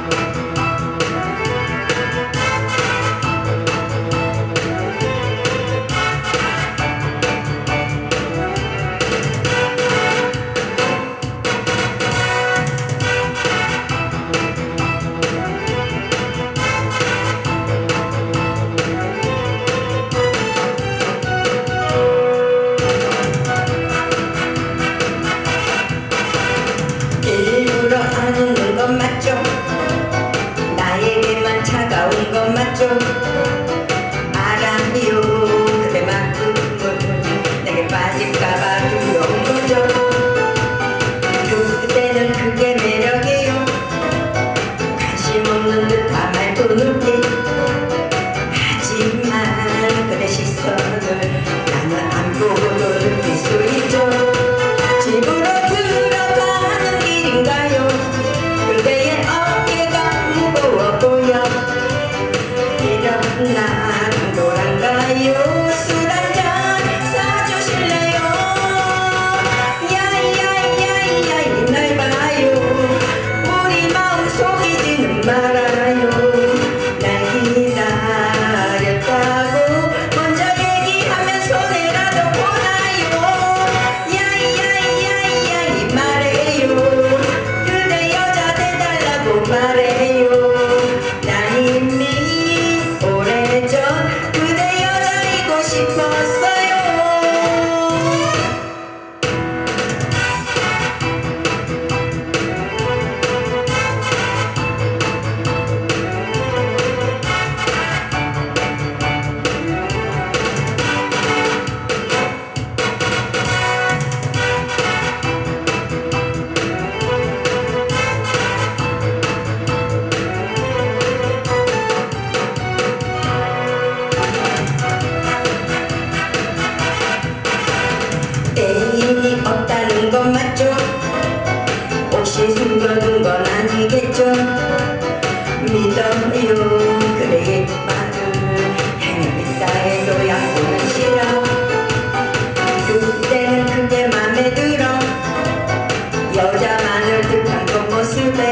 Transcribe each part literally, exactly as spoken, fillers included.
나에게만 차가운 건 맞죠? 알아요. 그대만큼은 내게 빠질까봐 두려운 거죠. 그대는 그게 매력이에요. 관심 없는 듯한 말도 늦게. 하지만 그대 시선을 나는 안 보고도 느낄 수 있죠. 집으로 들어가는 길인가요? 그대의 어깨가 무거워 보여. 일어나 당돌한가요? 술 한잔 사주실래요? 야야야야 날 봐요. 우리 마음 속이지는 말아요. 날 기다렸다고 먼저 얘기하면 손해라도 보나요? 야야야야 말해요. 그대 여자 돼달라고 말해요. 난 이미 오래전 그대 여자이고 싶었어요. 애인이 없다는 건 맞죠? 혹시 숨겨둔 건 아니겠죠? 믿어요. 그대의 말을 행위 따위로 양보는 싫어. 그때는 그게 맘에 들어. 여자만을 듯한 겉모습에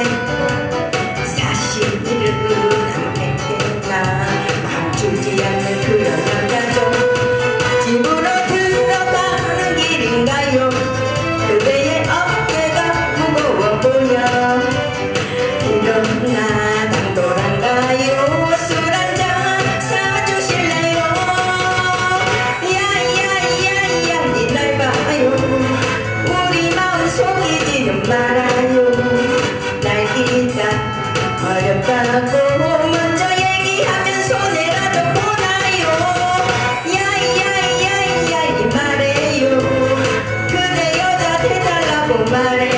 사실은 아무에게나 멈추지 않는 그런 여자죠. 집으로 들어가는 길인가요? 그대의 어깨가 무거워 보여. 일어나 당돌한가요? 술 한잔 사주실래요? 야야야야 날 봐요. 우리 마음 속이지는 말아요. 날 기다렸다고 먼저 얘기하면 손해라도 보나요? 야야야야 말해요. 그대 여자 돼달라고 말해.